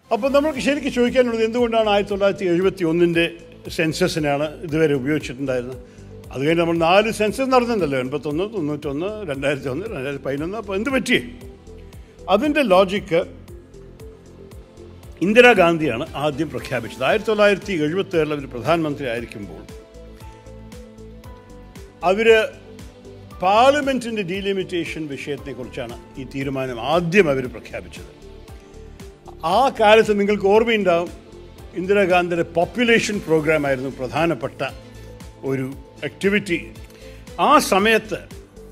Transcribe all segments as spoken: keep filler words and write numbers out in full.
അപ്പോൾ നമുക്ക് ശരിക്കും ചോദിക്കാനുള്ളത് എന്തുകൊണ്ടാണ് ആയിരത്തി തൊള്ളായിരത്തി എഴുപത്തി ഒന്നിൻ്റെ സെൻസസിനാണ് ഇതുവരെ ഉപയോഗിച്ചിട്ടുണ്ടായിരുന്നത്. അത് കഴിഞ്ഞ് നമ്മൾ നാല് സെൻസസ് നടന്നിട്ടുണ്ടല്ലോ, എൺപത്തൊന്ന്, തൊണ്ണൂറ്റൊന്ന്, രണ്ടായിരത്തി ഒന്ന്, രണ്ടായിരത്തി പതിനൊന്ന്. അപ്പോൾ എന്ത് പറ്റിയേ? അതിൻ്റെ ലോജിക്ക് ഇന്ദിരാഗാന്ധിയാണ് ആദ്യം പ്രഖ്യാപിച്ചത്. ആയിരത്തി തൊള്ളായിരത്തി എഴുപത്തി ഏഴിൽ അവർ പ്രധാനമന്ത്രി ആയിരിക്കുമ്പോൾ അവർ പാർലമെൻറ്റിൻ്റെ ഡീലിമിറ്റേഷൻ വിഷയത്തെക്കുറിച്ചാണ് ഈ തീരുമാനം ആദ്യം അവർ പ്രഖ്യാപിച്ചത്. ആ കാലത്ത് നിങ്ങൾക്ക് ഓർമ്മയുണ്ടാവും, ഇന്ദിരാഗാന്ധിയുടെ പോപ്പുലേഷൻ പ്രോഗ്രാമായിരുന്നു പ്രധാനപ്പെട്ട ഒരു ആക്ടിവിറ്റി. ആ സമയത്ത്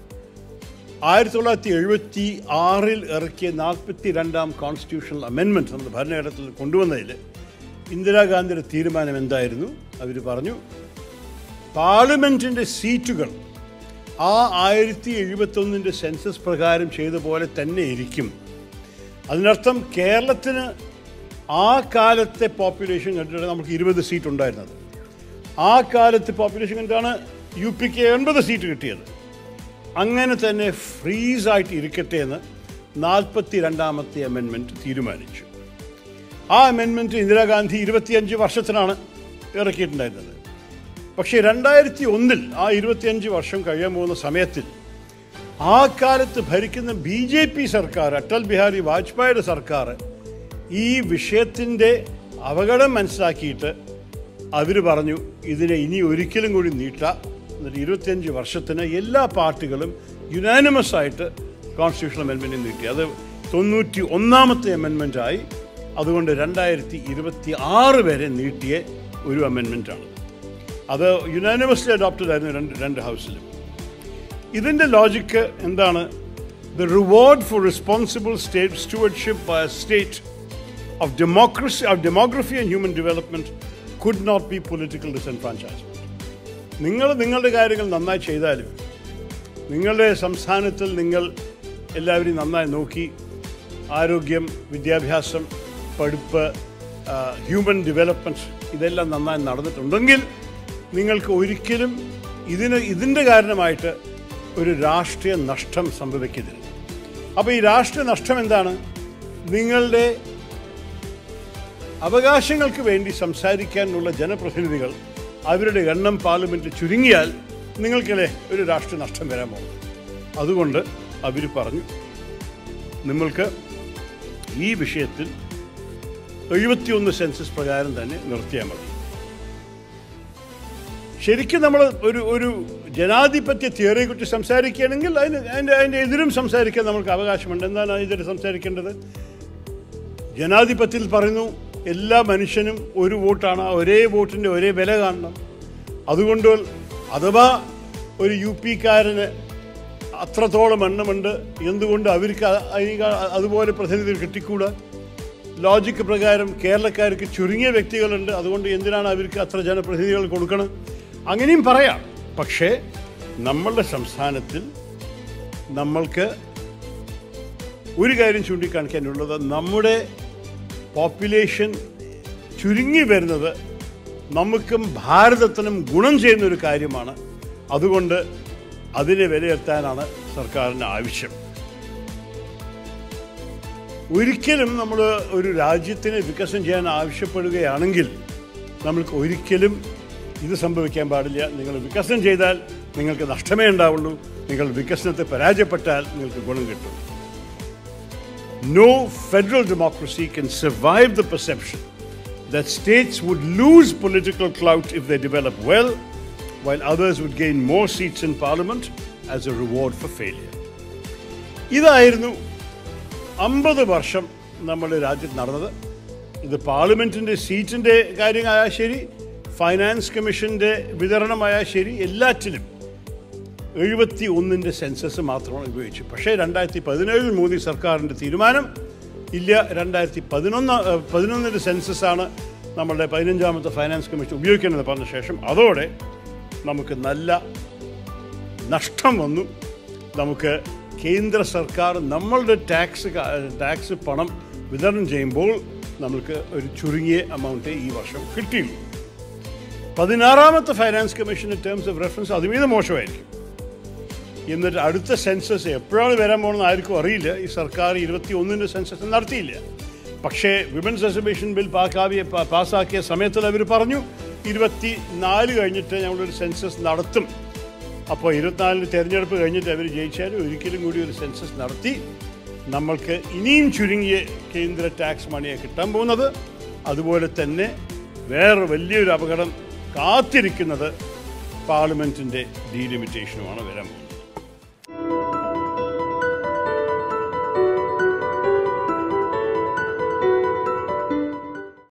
ആയിരത്തി തൊള്ളായിരത്തി എഴുപത്തി ആറിൽ ഇറക്കിയ നാൽപ്പത്തി രണ്ടാം കോൺസ്റ്റിറ്റ്യൂഷണൽ അമെൻമെൻറ്റ് നമ്മുടെ ഭരണഘടനത്തിൽ കൊണ്ടുവന്നതിൽ ഇന്ദിരാഗാന്ധിയുടെ തീരുമാനം എന്തായിരുന്നു? അവർ പറഞ്ഞു, പാർലമെൻറ്റിൻ്റെ സീറ്റുകൾ ആ ആയിരത്തി എഴുപത്തൊന്നിൻ്റെ സെൻസസ് പ്രകാരം ചെയ്ത പോലെ തന്നെ ഇരിക്കും. അതിനർത്ഥം കേരളത്തിന് ആ കാലത്തെ പോപ്പുലേഷൻ കണ്ടിട്ട് നമുക്ക് ഇരുപത് സീറ്റ് ഉണ്ടായിരുന്നത്. ആ കാലത്തെ പോപ്പുലേഷൻ കണ്ടാണ് യു പിക്ക് എൺപത് സീറ്റ് കിട്ടിയത്. അങ്ങനെ തന്നെ ഫ്രീസായിട്ട് ഇരിക്കട്ടെ എന്ന് നാൽപ്പത്തി രണ്ടാമത്തെ അമെൻമെൻറ്റ് തീരുമാനിച്ചു. ആ അമെൻമെൻറ്റ് ഇന്ദിരാഗാന്ധി ഇരുപത്തിയഞ്ച് വർഷത്തിനാണ് ഇറക്കിയിട്ടുണ്ടായിരുന്നത്. പക്ഷേ രണ്ടായിരത്തി ഒന്നിൽ ആ ഇരുപത്തിയഞ്ച് വർഷം കഴിയാൻ പോകുന്ന സമയത്തിൽ ആ കാലത്ത് ഭരിക്കുന്ന ബി ജെ പി സർക്കാർ, അടൽ ബിഹാരി വാജ്പേയിയുടെ സർക്കാർ, ഈ വിഷയത്തിൻ്റെ അപകടം മനസ്സിലാക്കിയിട്ട് അവർ പറഞ്ഞു, ഇതിനെ ഇനി ഒരിക്കലും കൂടി നീട്ടാം. എന്നിട്ട് ഇരുപത്തിയഞ്ച് വർഷത്തിന് എല്ലാ പാർട്ടികളും യുനാനിമസ് ആയിട്ട് കോൺസ്റ്റിറ്റ്യൂഷണൽ അമെൻമെൻറ്റ് നീട്ടി. അത് തൊണ്ണൂറ്റി ഒന്നാമത്തെ അമെൻമെൻറ്റായി. അതുകൊണ്ട് രണ്ടായിരത്തി ഇരുപത്തി ആറ് വരെ നീട്ടിയ ഒരു അമെൻമെൻറ്റാണ്. അത് യുനാനിമസ്ലി അഡോപ്റ്റഡ് ആയിരുന്നു രണ്ട് രണ്ട് ഹൗസിലും. ഇതിൻ്റെ ലോജിക്ക് എന്താണ്? The reward for responsible state stewardship by a state of democracy of demography and human development could not be political disenfranchisement. നിങ്ങൾ നിങ്ങളുടെ കാര്യങ്ങൾ നന്നായി ചെയ്താലും, നിങ്ങളുടെ സംസ്ഥാനത്തിൽ നിങ്ങൾ എല്ലാവരെയും നന്നായി നോക്കി, ആരോഗ്യം, വിദ്യാഭ്യാസം, പഠിപ്പ്, ഹ്യൂമൻ ഡെവലപ്മെൻറ്റ് ഇതെല്ലാം നന്നായി നടന്നിട്ടുണ്ടെങ്കിൽ നിങ്ങൾക്ക് ഒരിക്കലും ഇതിന് ഇതിൻ്റെ കാരണമായിട്ട് ഒരു രാഷ്ട്രീയ നഷ്ടം സംഭവിക്കരുത്. അപ്പോൾ ഈ രാഷ്ട്രീയ നഷ്ടം എന്താണ്? നിങ്ങളുടെ അവകാശങ്ങൾക്ക് വേണ്ടി സംസാരിക്കാനുള്ള ജനപ്രതിനിധികൾ അവരുടെ എണ്ണം പാർലമെൻറ്റിൽ ചുരുങ്ങിയാൽ നിങ്ങൾക്കല്ലേ ഒരു രാഷ്ട്രീയ നഷ്ടം വരാൻ പോകും. അതുകൊണ്ട് അവർ പറഞ്ഞു, നമ്മൾക്ക് ഈ വിഷയത്തിൽ എഴുപത്തിയൊന്ന് സെൻസസ് പ്രകാരം തന്നെ നിർത്തിയാൽ മതി. ശരിക്കും നമ്മൾ ഒരു ഒരു ജനാധിപത്യ തിയറിയെക്കുറിച്ച് സംസാരിക്കുകയാണെങ്കിൽ അതിന് അതിൻ്റെ അതിൻ്റെ എതിരും സംസാരിക്കാൻ നമുക്ക് അവകാശമുണ്ട്. എന്താണ് ഇതിൽ സംസാരിക്കേണ്ടത്? ജനാധിപത്യത്തിൽ പറയുന്നു, എല്ലാ മനുഷ്യനും ഒരു വോട്ടാണ്, ഒരേ വോട്ടിൻ്റെ ഒരേ വില കാണണം. അതുകൊണ്ട് അഥവാ ഒരു യു പിക്കാരന് അത്രത്തോളം എണ്ണമുണ്ട്, എന്തുകൊണ്ട് അവർക്ക് അതുപോലെ പ്രതിനിധികൾ കിട്ടിക്കൂടാ? ലോജിക്ക് പ്രകാരം കേരളക്കാർക്ക് ചുരുങ്ങിയ വ്യക്തികളുണ്ട്, അതുകൊണ്ട് എന്തിനാണ് അവർക്ക് അത്ര ജനപ്രതിനിധികൾ കൊടുക്കണം? അങ്ങനെയും പറയാം. പക്ഷേ നമ്മളുടെ സംസ്ഥാനത്തിൽ നമ്മൾക്ക് ഒരു കാര്യം ചൂണ്ടിക്കാണിക്കാനുള്ളത്, നമ്മുടെ പോപ്പുലേഷൻ ചുരുങ്ങി വരുന്നത് നമുക്കും ഭാരതത്തിനും ഗുണം ചെയ്യുന്നൊരു കാര്യമാണ്. അതുകൊണ്ട് അതിനെ വിലയിരുത്താനാണ് സർക്കാരിന് ആവശ്യം. ഒരിക്കലും നമ്മൾ ഒരു രാജ്യത്തിന് വികസനം ചെയ്യാൻ ആവശ്യപ്പെടുകയാണെങ്കിൽ നമ്മൾക്ക് ഒരിക്കലും ഇത് സംഭവിക്കാൻ പാടില്ല. നിങ്ങൾ വികസനം ചെയ്താൽ നിങ്ങൾക്ക് നഷ്ടമേ ഉണ്ടാവുള്ളൂ. നിങ്ങൾ വികസനത്തെ പരാജയപ്പെട്ടാൽ നിങ്ങൾക്ക് ഗുണം കിട്ടും. No federal democracy can survive the perception that states would lose political clout if they develop well, while others would gain more seats in parliament as a reward for failure. ഇതായിരുന്നു അമ്പത് വർഷം നമ്മുടെ രാജ്യത്ത് നടന്നത്. ഇത് പാർലമെൻറ്റിൻ്റെ സീറ്റിൻ്റെ കാര്യമായാൽ ശരി, ഫൈനാൻസ് കമ്മീഷൻ്റെ വിതരണമായാൽ ശരി, എല്ലാറ്റിലും എഴുപത്തി ഒന്നിൻ്റെ സെൻസസ് മാത്രമാണ് ഉപയോഗിച്ചു. പക്ഷേ രണ്ടായിരത്തി പതിനേഴിൽ മോദി സർക്കാരിൻ്റെ തീരുമാനം ഇല്ല, രണ്ടായിരത്തി പതിനൊന്ന് പതിനൊന്നിൻ്റെ സെൻസസാണ് നമ്മളുടെ പതിനഞ്ചാമത്തെ ഫൈനാൻസ് കമ്മീഷൻ ഉപയോഗിക്കുന്നത് പറഞ്ഞ ശേഷം അതോടെ നമുക്ക് നല്ല നഷ്ടം വന്നു. നമുക്ക് കേന്ദ്ര സർക്കാർ നമ്മളുടെ ടാക്സ് ടാക്സ് പണം വിതരണം ചെയ്യുമ്പോൾ നമുക്ക് ഒരു ചുരുങ്ങിയ എമൗണ്ടേ ഈ വർഷം കിട്ടിയുള്ളൂ. പതിനാറാമത്തെ ഫൈനാൻസ് കമ്മീഷൻ്റെ ടേംസ് ഓഫ് റെഫറൻസ് അതുമീതെ മോശമായിരിക്കും. എന്നിട്ട് അടുത്ത സെൻസസ് എപ്പോഴാണ് വരാൻ പോകുന്നത് ആർക്കും അറിയില്ല. ഈ സർക്കാർ ഇരുപത്തി ഒന്നിൻ്റെ സെൻസസ് നടത്തിയില്ല. പക്ഷേ വിമൻസ് റിസർവേഷൻ ബിൽ പാക്കാവിയ പാസ്സാക്കിയ സമയത്തിൽ അവർ പറഞ്ഞു ഇരുപത്തി നാല് കഴിഞ്ഞിട്ട് ഞങ്ങളൊരു സെൻസസ് നടത്തും. അപ്പോൾ ഇരുപത്തിനാലിന് തിരഞ്ഞെടുപ്പ് കഴിഞ്ഞിട്ട് അവർ ജയിച്ചാലും ഒരിക്കലും കൂടി ഒരു സെൻസസ് നടത്തി നമ്മൾക്ക് ഇനിയും ചുരുങ്ങിയ കേന്ദ്ര ടാക്സ് മണിയാണ് കിട്ടാൻ പോകുന്നത്. അതുപോലെ തന്നെ വേറെ വലിയൊരു അപകടം കാത്തിരിക്കുന്നത് പാർലമെൻറ്റിൻ്റെ ഡീലിമിറ്റേഷനുമാണ് വരാൻ പോകുന്നത്.